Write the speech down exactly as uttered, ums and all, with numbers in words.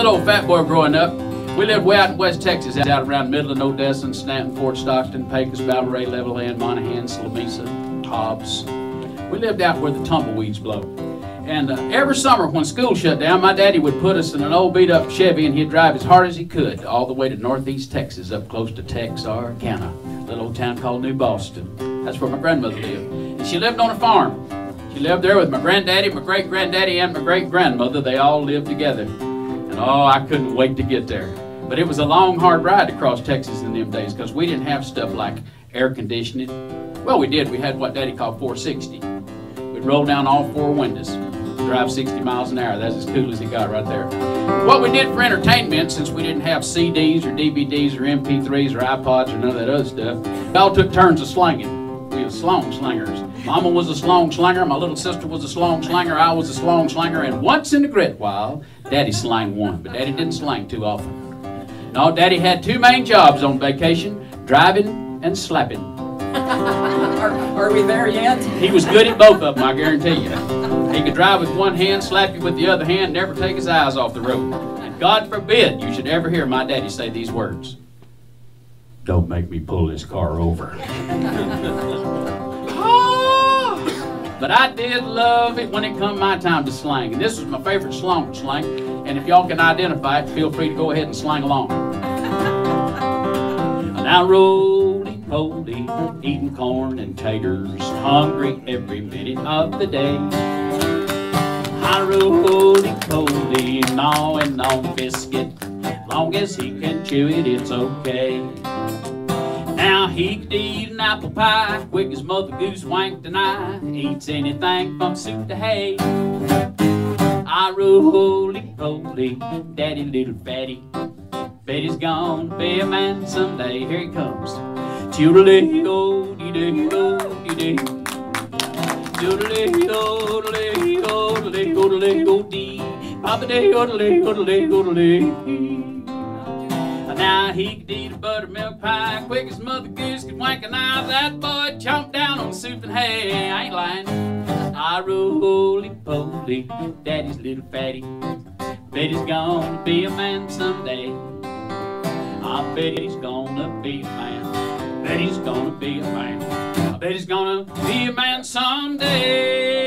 little old fat boy growing up. We lived way out in West Texas, out around Midland, Odessa, Stanton, Fort Stockton, Pecos, Valray, Levelland, Monahans, Slamisa, Hobbs. We lived out where the tumbleweeds blow. And uh, every summer when school shut down, my daddy would put us in an old beat-up Chevy and he'd drive as hard as he could all the way to northeast Texas, up close to Texarkana, a little old town called New Boston. That's where my grandmother lived. And she lived on a farm. She lived there with my granddaddy, my great-granddaddy, and my great-grandmother. They all lived together. And oh, I couldn't wait to get there. But it was a long, hard ride across Texas in them days because we didn't have stuff like air conditioning. Well, we did. We had what Daddy called four sixty. We'd roll down all four windows, drive sixty miles an hour. That's as cool as it got right there. What we did for entertainment, since we didn't have C Ds or D V Ds or M P threes or iPods or none of that other stuff, we all took turns of slinging. We were slong slingers. Mama was a slong slinger, my little sister was a slong slinger, I was a slong slinger, and once in a great while, Daddy slang one, but Daddy didn't slang too often. No, Daddy had two main jobs on vacation, driving and slapping. are, are we there yet? He was good at both of them, I guarantee you. He could drive with one hand, slap you with the other hand, never take his eyes off the road. And God forbid you should ever hear my daddy say these words. Don't make me pull this car over. But I did love it when it come my time to slang. And this was my favorite slong slang. And if y'all can identify it, feel free to go ahead and slang along. Now roly-poly, eating corn and taters, hungry every minute of the day. I roly-poly, gnawing on biscuit, long as he can chew it, it's okay. Now he could eat an apple pie, quick as Mother Goose winked an eye, eats anything from soup to hay. I roly-poly, daddy little fatty, bet he's gonna be a man someday. Here he comes. Toodle-dee-o-dee-dee-o-dee-dee. Doodle-dee-o-dee-o-dee-o-dee-o-dee. Papa-dee-o-dee-o-dee-o-dee. Now he could eat a buttermilk pie, quick as Mother Goose could wank an eye. That boy chomped down on soup and hay. I ain't lying. I roly-poly, daddy's little fatty, bet he's gonna be a man someday. I bet he's gonna be a man. Bet he's gonna be a man. I bet he's gonna be a man someday.